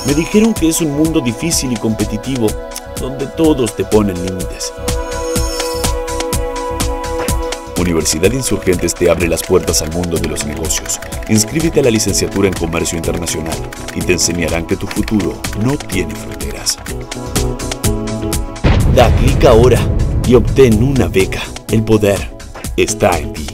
Me dijeron que es un mundo difícil y competitivo, donde todos te ponen límites. Universidad Insurgentes te abre las puertas al mundo de los negocios. Inscríbete a la licenciatura en Comercio Internacional y te enseñarán que tu futuro no tiene fronteras. Da clic ahora y obtén una beca. El poder está en ti.